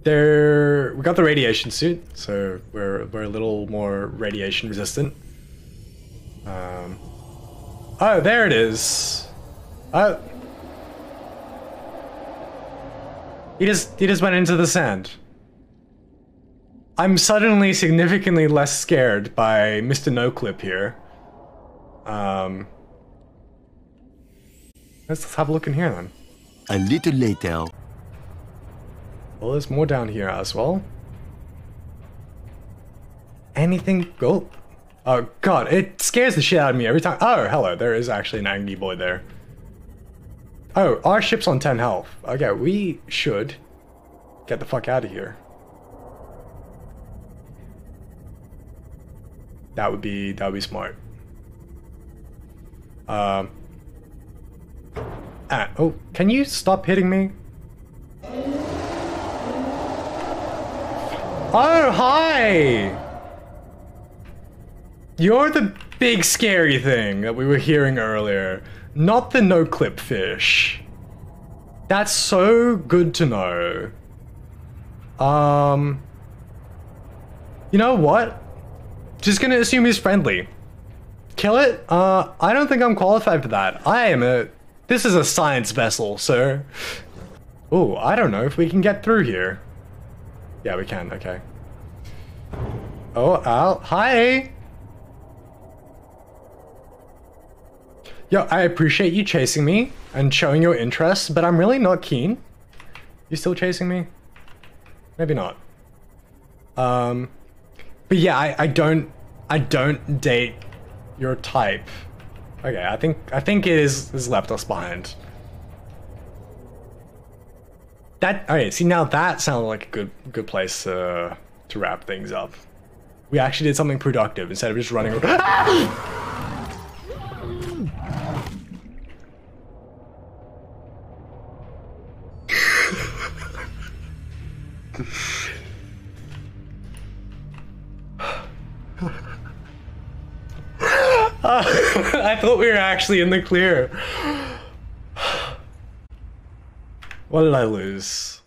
we got the radiation suit, so we're a little more radiation resistant. Oh, there it is. Oh. He just went into the sand. I'm suddenly significantly less scared by Mr. No Clip here. Let's have a look in here then. A little later. Well, there's more down here as well. Anything? Oh god, it scares the shit out of me every time. Oh, hello, there is actually an angry boy there. Oh, our ship's on 10 health. Okay, we should get the fuck out of here. That would be smart. Oh, can you stop hitting me? Oh, hi! You're the big scary thing that we were hearing earlier, not the no-clip fish. That's so good to know. You know what? Just gonna assume he's friendly. Kill it? I don't think I'm qualified for that. This is a science vessel, sir. Oh, I don't know if we can get through here. Yeah, we can, okay. Oh, Al, hi! Yo, I appreciate you chasing me and showing your interest, but I'm really not keen. You still chasing me? Maybe not. But yeah, I don't date your type. Okay, I think it has left us behind. Okay, see now that sounded like a good place to wrap things up. We actually did something productive instead of just running around. I thought we were actually in the clear. What did I lose?